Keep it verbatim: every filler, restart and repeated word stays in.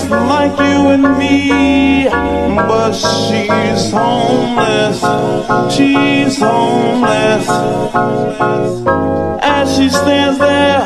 just like you and me, but she's homeless, she's homeless. As she stands there